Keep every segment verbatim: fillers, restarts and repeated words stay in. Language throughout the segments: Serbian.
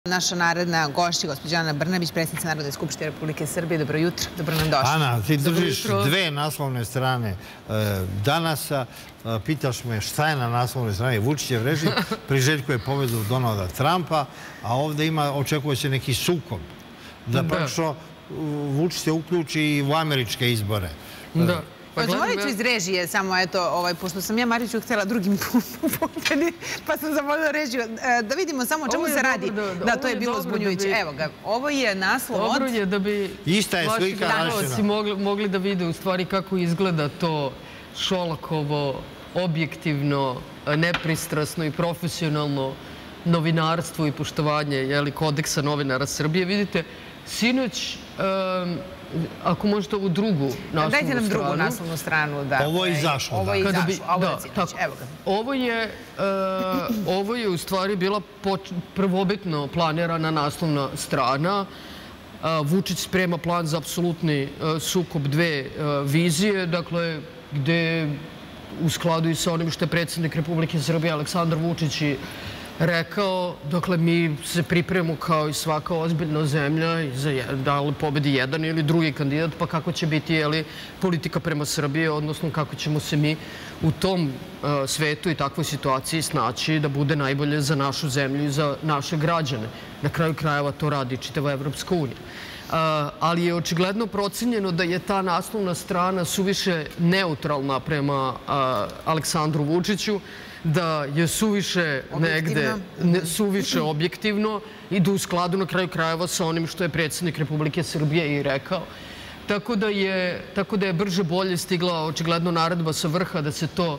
Naša naredna gošća, gospođa Ana Brnabić, predsjednica Narodne skupštine Republike Srbije. Dobro jutro, dobro nam došli. Ana, ti držiš dve naslovne strane Danasa. Pitaš me šta je na naslovnoj strani Vučićev režim, priželjkuje pobedu Donalda Trumpa, a ovdje ima, očekuje se neki sukob. Da praktično Vučić se uključi i u američke izbore. Da. Odgovorit ću iz režije, samo eto, pošto sam ja Mariću htjela drugim putem, pa sam zamolila režiju. Da vidimo samo o čemu se radi. Da, to je bilo uzbunjujuće. Evo ga, ovo je naslov od... Dobro je da bi vaši gledalci mogli da vide u stvari kako izgleda to Šolakovo, objektivno, nepristrasno i profesionalno novinarstvo i poštovanje kodeksa novinara Srbije. Vidite, sinoć... Ako možete ovu drugu naslovnu stranu. Dajte nam drugu naslovnu stranu. Ovo je izašlo. Ovo je izašlo. Ovo je sinoć. Evo ga. Ovo je u stvari bila prvobitno planirana naslovna strana. Vučić sprema plan za apsolutni sukob dve vizije, dakle, gde u skladu i sa onim što je predsjednik Republike Srbije Aleksandar Vučić i rekao, dakle, mi se pripremamo kao i svaka ozbiljna zemlja da li pobedi jedan ili drugi kandidat, pa kako će biti politika prema Srbiji, odnosno kako ćemo se mi u tom svetu i takvoj situaciji snaći da bude najbolje za našu zemlju i za naše građane. Na kraju krajeva to radi čitava Evropska unija. Ali je očigledno procenjeno da je ta naslovna strana suviše neutralna prema Aleksandru Vučiću, da je suviše negde, suviše objektivno i da u skladu na kraju krajeva sa onim što je predsjednik Republike Srbije i rekao. Tako da je, tako da je brže bolje stigla očigledno naredba sa vrha da se to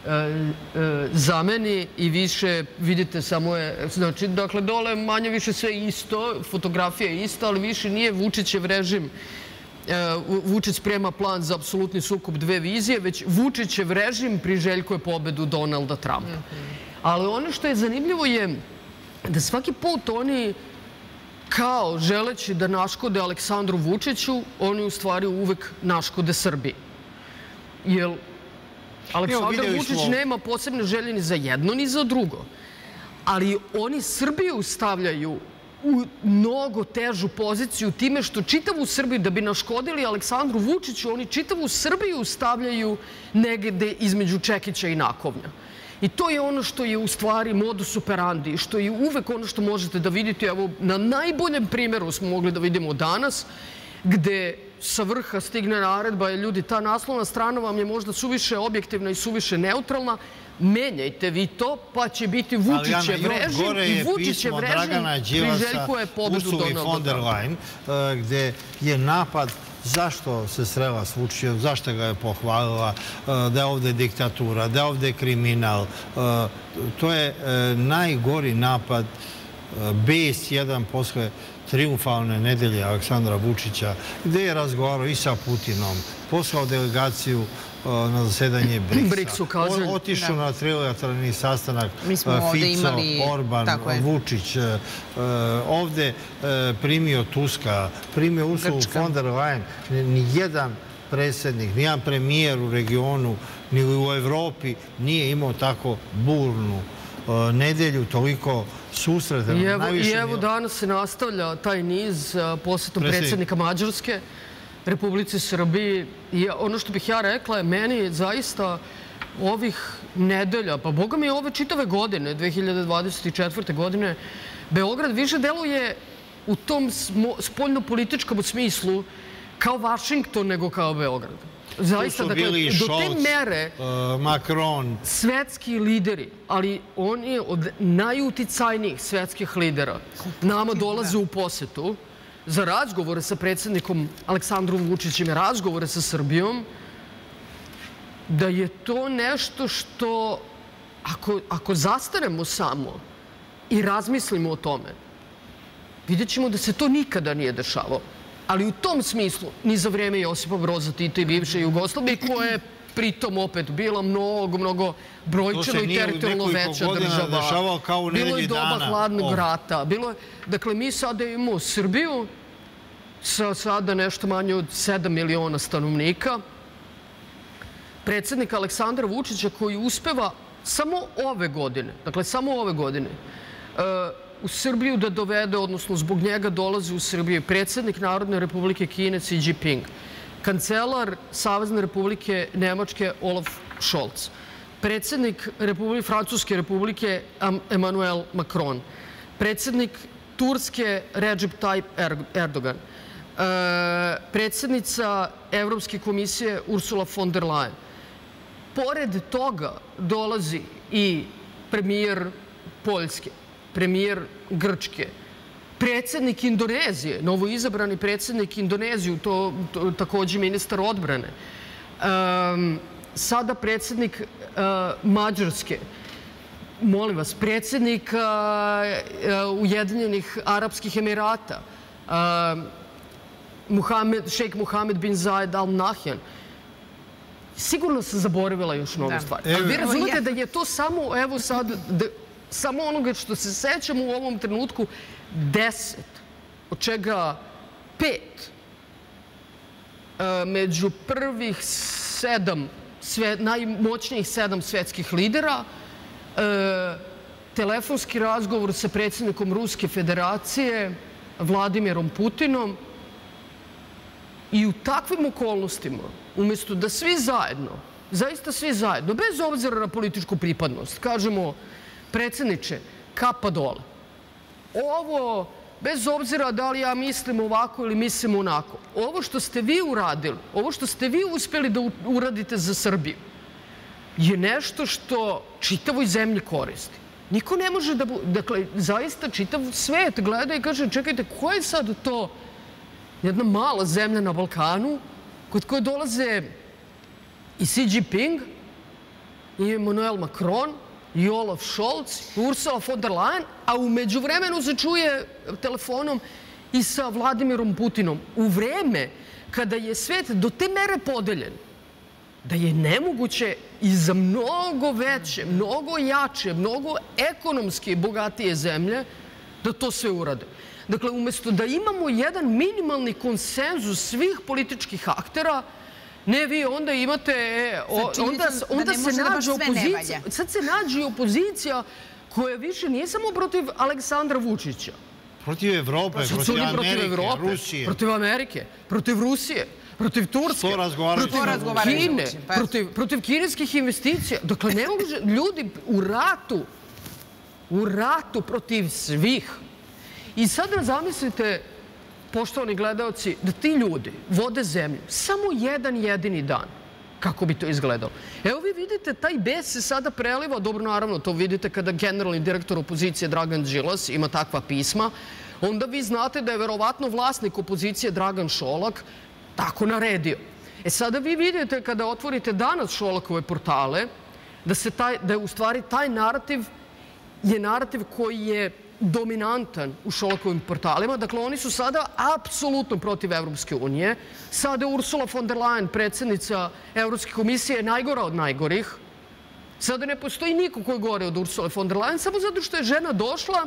zameni i više, vidite, samo je, znači, dakle, dole manje više sve isto, fotografija je ista, ali više nije Vučićev režim. Vučić sprema plan za apsolutni sukob dve vizije, već Vučićev režim priželjkuje pobedu Donalda Trumpa. Ali ono što je zanimljivo je da svaki put oni, kao želeći da naškode Aleksandru Vučiću, oni u stvari uvek naškode Srbiji. Jer Aleksandar Vučić nema posebne želje ni za jedno ni za drugo. Ali oni Srbiju stavljaju u mnogo težu poziciju time što čitavu Srbiju, da bi naškodili Aleksandru Vučiću, oni čitavu Srbiju stavljaju negde između čekića i nakovnja. I to je ono što je u stvari modus operandi, što je uvek ono što možete da vidite. Evo, na najboljem primjeru smo mogli da vidimo danas, gde sa vrha stigne naredba, ljudi, ta naslovna strana vam je možda suviše objektivna i suviše neutralna, menjajte vi to, pa će biti Vučićev režim i Vučićev režim priželjkuje pobedu Donalda Trumpa. Gde je napad zašto se srela s Vučićem, zašto ga je pohvalila, da je ovde diktatura, da je ovde kriminal. To je najgori napad, bes jedan posle triumfalne nedelje Aleksandra Vučića, gde je razgovarao i sa Putinom, poslao delegaciju na zasedanje briksa, otišao na trilateralni sastanak Fico, Orban, Vučić, ovde primio Tuska, primio Ursulu von der Leyen. Nijedan predsjednik, nijedan premijer u regionu, ni u Evropi nije imao tako burnu nedelju, toliko susreta. I evo danas se nastavlja taj niz posjetom predsjednika Mađarske Republici Srbiji. I ono što bih ja rekla je, meni zaista ovih nedelja, pa boga mi ove čitave godine, dve hiljade dvadeset četvrte. godine, Beograd više deluje u tom spoljno-političkom smislu kao Vašington nego kao Beograd. Zaista, dakle, do te mere Macron, svetski lideri, ali oni od najuticajnijih svetskih lidera nama dolaze u posetu za razgovore sa predsjednikom Aleksandrom Vučićem i razgovore sa Srbijom, da je to nešto što, ako zastanemo samo i razmislimo o tome, vidjet ćemo da se to nikada nije dešavalo. Ali u tom smislu, ni za vrijeme Josipa Broza Tita i bivše Jugoslavije, koja je pritom opet bila mnogo, mnogo brojčano i teritorijalno veća država. Bilo je doba hladnog rata. Dakle, mi sada imamo Srbiju sa sada nešto manje od sedam miliona stanovnika. Predsjednik Aleksandra Vučića koji uspeva samo ove godine, dakle samo ove godine, u Srbiju da dovede, odnosno zbog njega dolazi u Srbiju predsjednik Narodne republike Kine Xi Jinping, kancelar Savezne republike Nemačke Olaf Scholz, predsjednik Francuske republike Emmanuel Macron, predsjednik Turske Recep Tayyip Erdogan, predsjednica Evropske komisije Ursula von der Leyen. Pored toga dolazi i premijer Poljske, premijer Grčke, predsjednik Indonezije, novoizabrani predsjednik Indonezije, to također ministar odbrane, sada predsjednik Mađarske, molim vas, predsjednik Ujedinjenih Arapskih Emirata, šejk Mohamed bin Zayed Al Nahyan. Sigurno sam zaboravila još mnogo stvari. Ali vi razumete da je to samo, evo sad, samo onoga što se sećam u ovom trenutku, deset, od čega pet među prvih sedam, najmoćnijih sedam svetskih lidera, telefonski razgovor sa predsjednikom Ruske federacije, Vladimirom Putinom, i u takvim okolnostima, umjesto da svi zajedno, zaista svi zajedno, bez obzira na političku pripadnost, kažemo, predsjedniče, kapa dole. Ovo, bez obzira da li ja mislim ovako ili mislim onako, ovo što ste vi uradili, ovo što ste vi uspjeli da uradite za Srbiju, je nešto što čitavoj zemlji koristi. Niko ne može da... Dakle, zaista čitav svet gleda i kaže, čekajte, ko je sad to jedna mala zemlja na Balkanu kod koje dolaze i Xi Jinping, i Emmanuel Macron, i Olaf Scholz, i Ursula von der Leyen, a u međuvremenu se čuje telefonom i sa Vladimirom Putinom. U vreme kada je svet do te mere podeljen, da je nemoguće i za mnogo veće, mnogo jače, mnogo ekonomski bogatije zemlje da to sve urade. Dakle, umjesto da imamo jedan minimalni konsenzus svih političkih aktera, ne, vi onda imate... Onda se nađe opozicija. Sad se nađe opozicija koja više nije samo protiv Aleksandra Vučića. Protiv Evrope, protiv Amerike, Rusije. Protiv Amerike, protiv Rusije, protiv Turske, protiv Kine, protiv kineskih investicija. Dakle, ne može ljudi u ratu, u ratu protiv svih. I sad zamislite, poštovani gledalci, da ti ljudi vode zemlju samo jedan jedini dan. Kako bi to izgledalo? Evo vi vidite, taj bes se sada preliva, dobro naravno, to vidite kada generalni direktor opozicije Dragan Đilas ima takva pisma, onda vi znate da je verovatno vlasnik opozicije Dragan Šolak tako naredio. E sada vi vidite kada otvorite danas Šolakove portale, da je u stvari taj narativ je narativ koji je dominantan u Šolakovim portalima. Dakle, oni su sada apsolutno protiv Evropske unije. Sada Ursula von der Leyen, predsjednica Evropske komisije, je najgora od najgorih. Sada ne postoji niko koji je gore od Ursula von der Leyen, samo zato što je žena došla,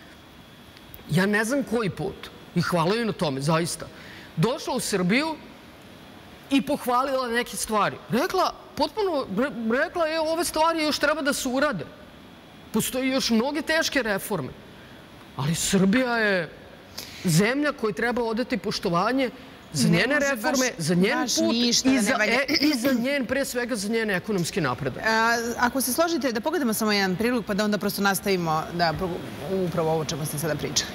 ja ne znam koji put, i hvala joj na tome, zaista, došla u Srbiju i pohvalila neke stvari. Rekla, potpuno, rekla je, ove stvari još treba da se urade. Postoji još mnoge teške reforme. Ali Srbija je zemlja koja treba odati poštovanje za njene reforme, za njen put i za njen, pre svega, za njen ekonomski napredak. Ako se složite, da pogledamo samo jedan prilog, pa da onda prosto nastavimo da upravo ovo čemu ste sada pričali.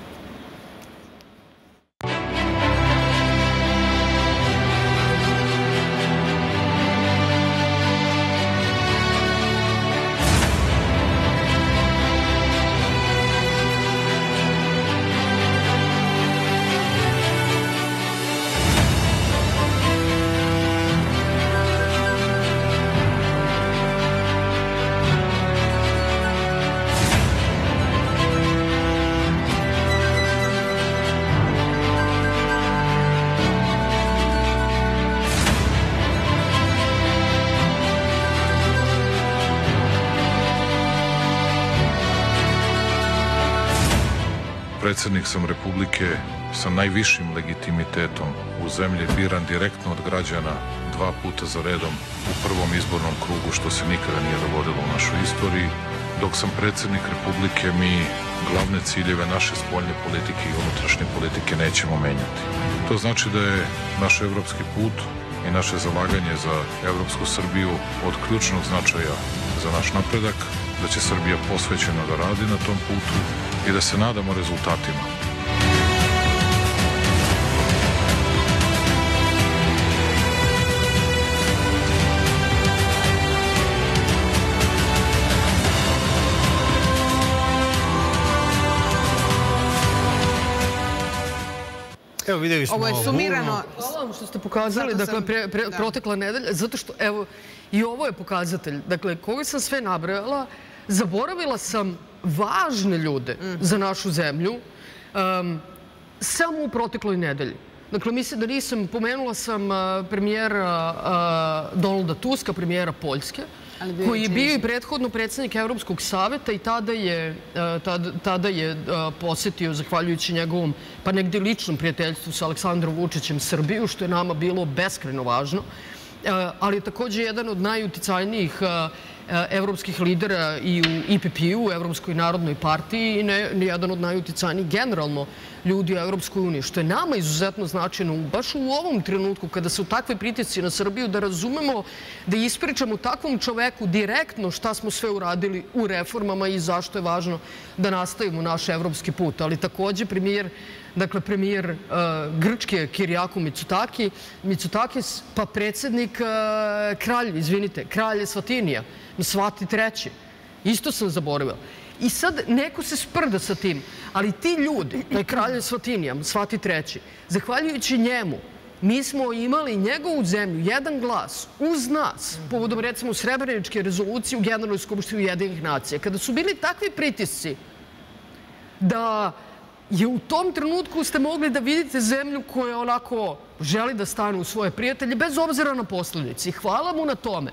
Predsjednik sam Republike sa najvišim legitimitetom u zemlji, biran direktno od građana dva puta za redom u prvom izbornom krugu, što se nikada nije dogodilo u našoj istoriji. Dok sam predsjednik Republike, mi glavne ciljeve naše spoljne politike i unutrašnje politike nećemo menjati. To znači da je naš evropski put i naše zalaganje za evropsku Srbiju od ključnog značaja za naš napredak, da će Srbija posvećeno da radi na tom putu i da se nadamo rezultatima. Evo, vidjeli smo ovo je sumirano. Hvala vam što ste pokazali, dakle, protekla nedelja, zato što, evo, i ovo je pokazatelj. Dakle, koga sam sve nabrajala, zaboravila sam važne ljude za našu zemlju samo u protekloj nedelji. Dakle, mislim da nisam, pomenula sam premijera Donalda Tuska, premijera Poljske, koji je bio i prethodno predsjednik Evropskog saveta i tada je posjetio, zahvaljujući njegovom, pa negdje ličnom prijateljstvu sa Aleksandrom Vučićem, Srbiju, što je nama bilo beskrajno važno, ali je također jedan od najuticajnijih evropskih lidera i u I P P-u, u Evropskoj narodnoj partiji, i jedan od najuticajnijih generalno ljudi u Evropskoj uniji, što je nama izuzetno značajno, baš u ovom trenutku kada su takve pritisci na Srbiju, da razumemo, da ispričamo takvom čoveku direktno šta smo sve uradili u reformama i zašto je važno da nastavimo naš evropski put. Ali također premijer, dakle premijer Grčke Kirijaku Mitsotakis, pa predsjednik kralj, izvinite, kralj Svatinija, Svati treći. Isto sam zaboravila. I sad neko se sprda sa tim, ali ti ljudi, taj kralj Svatinija, Svati treći, zahvaljujući njemu, mi smo imali njegovu zemlju, jedan glas, uz nas, povodom recimo Srebreničke rezolucije u Generalnoj skupštini Ujedinjenih nacija. Kada su bili takvi pritisci da je u tom trenutku ste mogli da vidite zemlju koja onako želi da stane u svoje prijatelje, bez obzira na posljedice. I hvala mu na tome.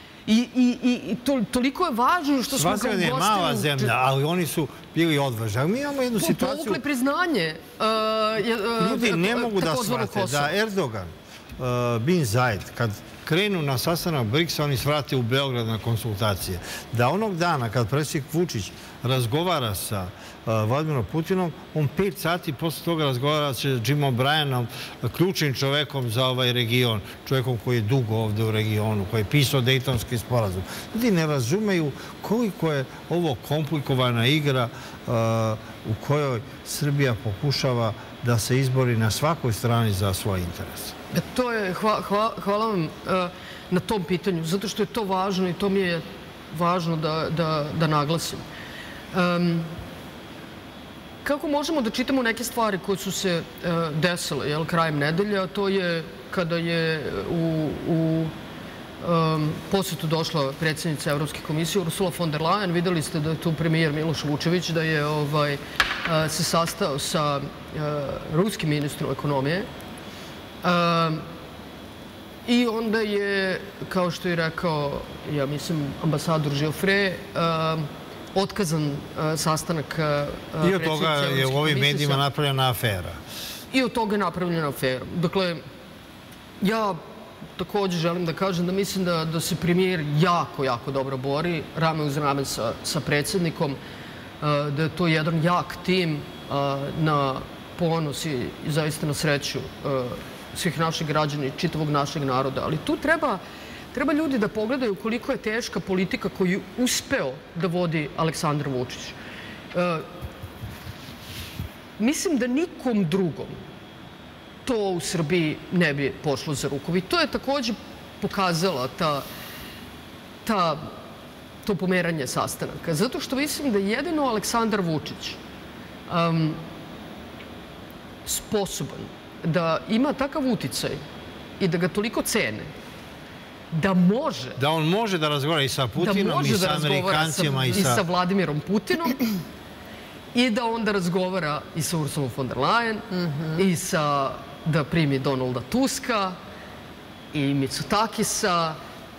I toliko je važno što smo ga ugostili. Svaziland je mala zemlja, ali oni su bili odvažni. Mi imamo jednu situaciju... Povukli priznanje. Ljudi ne mogu da shvate da Erdogan, Bin Zaid, kad krenu na sastanak briksa, oni svrate u Beograd na konsultacije. Da onog dana kad predsjednik Vučić razgovara sa Vladimirom Putinom, on pet sati posle toga razgovara sa Jimom Bryanom, ključnim čovekom za ovaj region, čovekom koji je dugo ovde u regionu, koji je pisao Dejtonski sporazum. Ljudi ne razumeju koliko je ovo komplikovana igra u kojoj Srbija pokušava da se izbori na svakoj strani za svoj interes. To je, hvala vam na tom pitanju, zato što je to važno i to mi je važno da naglasim. Kako možemo da čitamo neke stvari koje su se desile krajem nedelja, to je kada je u posjetu došla predsjednica Evropske komisije Ursula von der Leyen. Videli ste da je tu premijer Miloš Vučević, da je se sastao sa ruskim ministrom ekonomije. I onda je, kao što je rekao, ja mislim, ambasador Geoffrey, otkazan sastanak predsjednice Evropske komisije. I od toga je u ovim medijima napravljena afera. I od toga je napravljena afera. Dakle, ja također želim da kažem da mislim da se premijer jako, jako dobro bori, rame uz rame sa predsjednikom, da je to jedan jak tim na ponos i zaista na sreću svih naših građana i čitavog našeg naroda. Ali tu treba Treba ljudi da pogledaju koliko je teška politika koju je uspeo da vodi Aleksandar Vučić. Mislim da nikom drugom to u Srbiji ne bi pošlo za rukom. I to je također pokazala to pomeranje sastanaka. Zato što mislim da jedino Aleksandar Vučić sposoban da ima takav uticaj i da ga toliko cene, da može... Da on može da razgovara i sa Putinom, i sa Amerikancima, i sa Vladimirom Putinom, i da onda razgovara i sa Ursulom von der Leyen, i sa, da primi Donalda Tuska, i Mitsotakisa,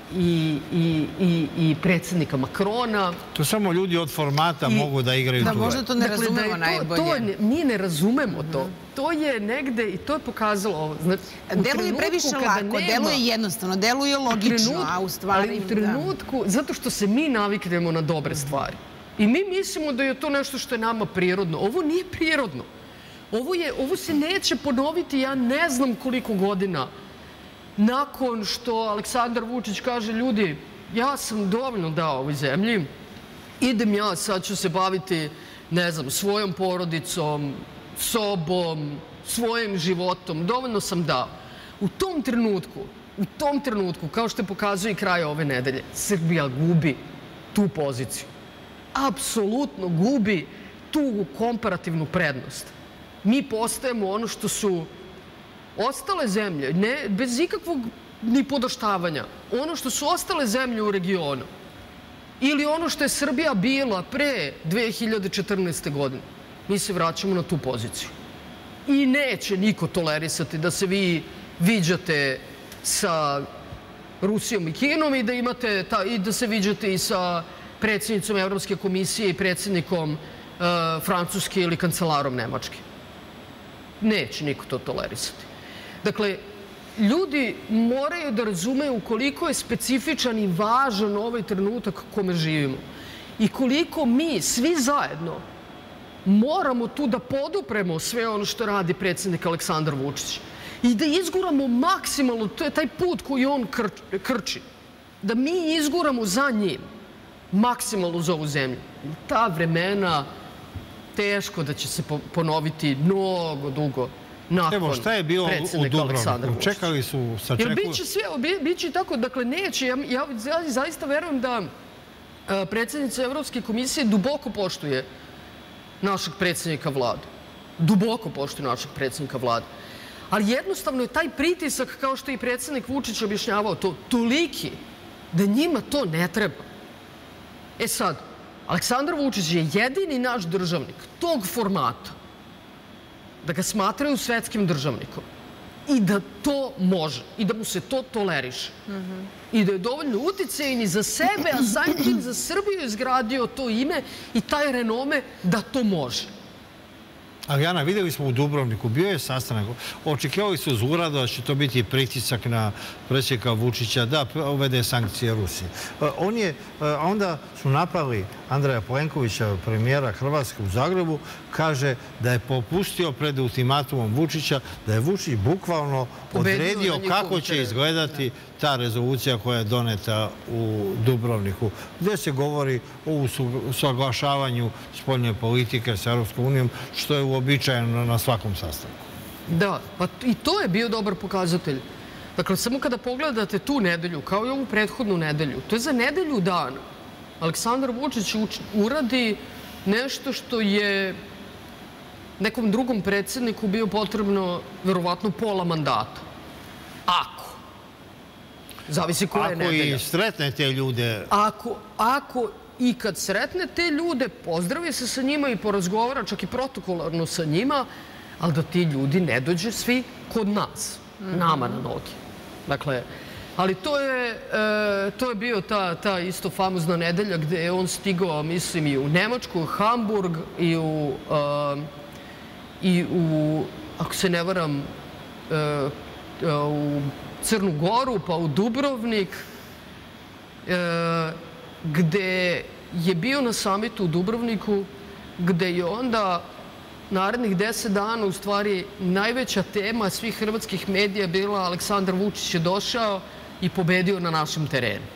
i predsjednika Makrona. To samo ljudi od formata mogu da igraju tu. Da, možda to ne razumemo najbolje. Mi ne razumemo to. To je negde, i to je pokazalo ovo. Deluje previše lako, deluje jednostavno, deluje logično, a u stvari... Ali u trenutku, zato što se mi naviknemo na dobre stvari. I mi mislimo da je to nešto što je nama prirodno. Ovo nije prirodno. Ovo se neće ponoviti, ja ne znam koliko godina nakon što Aleksandar Vučić kaže ljudi, ja sam dovoljno dao ovoj zemlji, idem ja, sad ću se baviti, ne znam, svojom porodicom, sobom, svojim životom, dovoljno sam dao. U tom trenutku, u tom trenutku, kao što je pokazuje i kraj ove nedelje, Srbija gubi tu poziciju. Apsolutno gubi tu komparativnu prednost. Mi postajemo ono što su ostale zemlje, bez ikakvog ni podoštavanja, ono što su ostale zemlje u regionu ili ono što je Srbija bila pre dve hiljade četrnaeste. godine, mi se vraćamo na tu poziciju. I neće niko tolerisati da se vi viđate sa Rusijom i Kinom i da imate i da se viđate i sa predsjednicom Evropske komisije i predsjednikom Francuske ili kancelarom Nemačke. Neće niko to tolerisati. Dakle, ljudi moraju da razumeju koliko je specifičan i važan ovaj trenutak u kome živimo i koliko mi svi zajedno moramo tu da podupremo sve ono što radi predsjednik Aleksandar Vučić i da izguramo maksimalno, to je taj put koji on krči, da mi izguramo za njim maksimalno za ovu zemlju. Ta vremena teško da će se ponoviti mnogo dugo nakon predsjednika Aleksandra Vučića. Čekali su, sačekuju... Biće sve, biće i tako, dakle neće, ja zaista verujem da predsjednica Evropske komisije duboko poštuje našeg predsjednika vlade. Duboko poštuje našeg predsjednika vlade. Ali jednostavno je taj pritisak, kao što je i predsjednik Vučić objašnjavao, to toliki da njima to ne treba. E sad, Aleksandar Vučić je jedini naš državnik tog formata da ga smatraju svetskim državnikom i da to može i da mu se to toleriše i da je dovoljno uticajni za sebe, a samim tim za Srbiju izgradio to ime i taj renome da to može. Ali, Ana, vidjeli smo u Dubrovniku, bio je sastanak, očekivali su uz urado da će to biti pritisak na predsjednika Vučića da uvede sankcije Rusije. On je, onda su napali Andreja Plenkovića, premijera Hrvatske u Zagrebu, kaže da je popustio pred ultimatumom Vučića, da je Vučić bukvalno odredio kako će izgledati ta rezolucija koja je doneta u Dubrovniku, gdje se govori o usaglašavanju spoljne politike sa Europskom unijom, što je uobičajeno na svakom sastanku. Da, pa i to je bio dobar pokazatelj. Dakle, samo kada pogledate tu nedelju, kao i ovu prethodnu nedelju, to je za nedelju dana. Aleksandar Vučić uradi nešto što je nekom drugom predsjedniku bio potrebno verovatno pola mandata. Ako. Zavisi koja je nedelja. Ako i sretne te ljude... Ako i kad sretne te ljude, pozdravi se sa njima i porazgovara, čak i protokolarno sa njima, ali da ti ljudi ne dođe svi kod nas, nama na noge. Dakle, ali to je bio ta isto famozna nedelja gde je on stigao, mislim, i u Nemačku, Hamburg i u, ako se ne varam, u Crnu Goru, pa u Dubrovnik, gde je bio na samitu u Dubrovniku, gde je onda narednih deset dana u stvari najveća tema svih hrvatskih medija bila Aleksandar Vučić je došao i pobedio na našem terenu.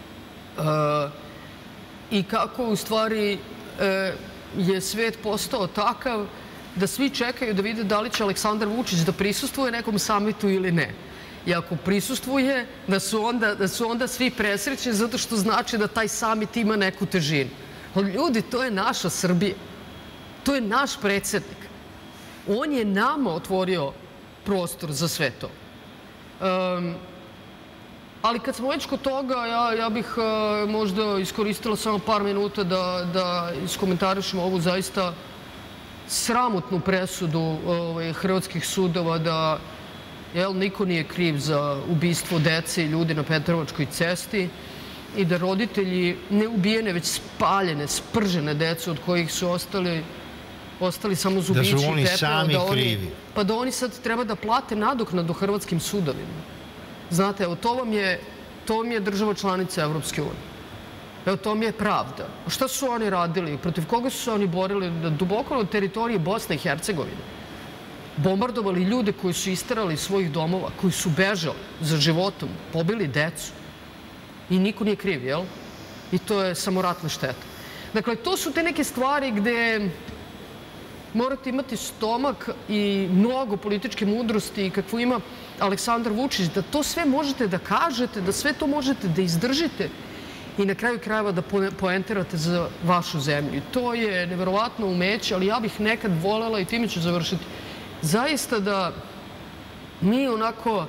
I kako u stvari je svet postao takav da svi čekaju da vide da li će Aleksandar Vučić da prisustvuje nekom samitu ili ne. I ako prisustvuje, da su onda svi presrećni zato što znači da taj samit ima neku težinu. Ali ljudi, to je naša Srbija. To je naš predsjednik. On je nama otvorio prostor za sve to. Ali kad smo već kod toga, ja bih možda iskoristila samo par minuta da iskomentarišem ovu zaista sramotnu presudu hrvatskih sudova da niko nije kriv za ubistvo dece i ljudi na Petrovačkoj cesti i da roditelji ne ubijene, već spaljene, spržene dece od kojih su ostali ostali samo zubići i pepeo. Da su oni sami krivi. Pa da oni sad treba da plate nadoknadu hrvatskim sudovima. Znate, evo, to vam je država članica Evropske unije. Evo, to mi je pravda. Šta su oni radili? Protiv koga su se oni borili? Duboko na teritoriji Bosne i Hercegovine. Bombardovali ljude koji su isterali iz svojih domova, koji su bežali za životom, pobili decu. I niko nije kriv, jel? I to je samo ratna šteta. Dakle, to su te neke stvari gde morate imati stomak i mnogo političke mudrosti kakvu ima Aleksandar Vučić, da to sve možete da kažete, da sve to možete da izdržite i na kraju krajeva da poenterate za vašu zemlju. I to je neverovatno umeće, ali ja bih nekad volela, i time ću završiti, zaista da mi onako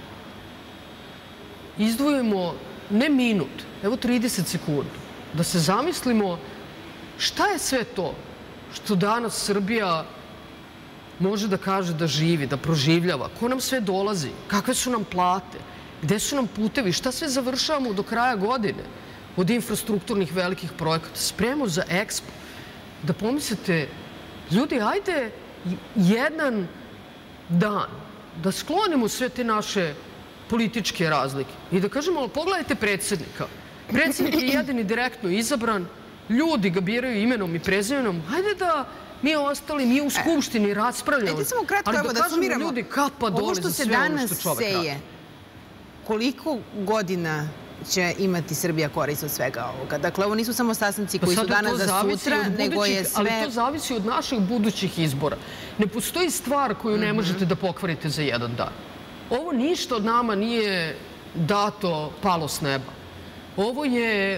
izdvojimo ne minut, evo trideset sekundi, da se zamislimo šta je sve to što danas Srbija može da kaže da živi, da proživljava, ko nam sve dolazi, kakve su nam plate, gde su nam putevi, šta sve završavamo do kraja godine od infrastrukturnih velikih projekata. Spremamo za Expo. Da pomislite, ljudi, ajde jedan dan da sklonimo sve te naše političke razlike i da kažemo, pogledajte predsjednika. Predsjednik je jedan i direktno izabran, ljudi ga biraju imenom i prezimenom. Hajde da mi ostali, mi u Skupštini raspravljamo. Ajde samo kratko, evo da sumiramo. Ljudi, kapa dole za sve ono što čovek radi. Koliko godina će imati Srbija korist od svega ovoga? Dakle, ovo nisu samo sastanci koji su danas za sutra, nego je sve... Ali to zavisi od naših budućih izbora. Ne postoji stvar koju ne možete da pokvarite za jedan dan. Ovo ništa od nama nije dato, palo s neba. Ovo je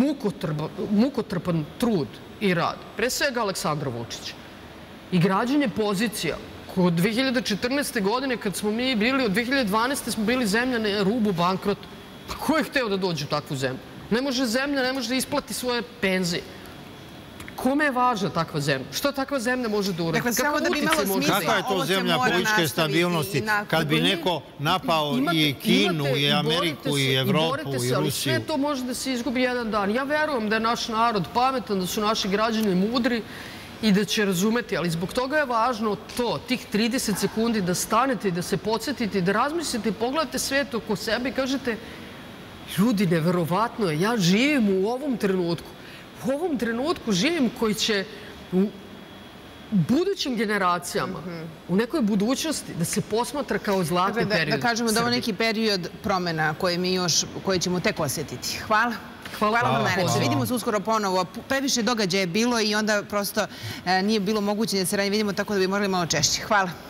mukotrpan trud i rad. Pre svega Aleksandra Vučića. I građenje pozicija. Od dve hiljade četrnaeste. godine, kad smo mi bili, od dve hiljade dvanaeste. smo bili zemlja na rubu bankrota. Pa ko je hteo da dođe u takvu zemlju? Ne može zemlja, ne može da isplati svoje penzije. Kome je važna takva zemlja? Što takva zemlja može da uradi? Kakva je to zemlja političke stabilnosti? Kad bi neko napao i Kinu, i Ameriku, i Evropu, i Rusiju. Sve to može da se izgubi jedan dan. Ja verujem da je naš narod pametan, da su naši građani mudri i da će razumeti. Ali zbog toga je važno to, tih trideset sekundi da stanete i da se podsjetite i da razmislite i pogledate svet oko sebe i kažete, ljudi, neverovatno je, ja živim u ovom trenutku. U ovom trenutku živim koji će u budućim generacijama, u nekoj budućnosti, da se posmatra kao zlatni period. Da kažemo da ovo neki period promjena koje ćemo tek osjetiti. Hvala. Hvala vam najlepše. Vidimo se uskoro ponovo. Previše događaja je bilo i onda prosto nije bilo moguće da se ranije vidimo, tako da bi morali malo češće. Hvala.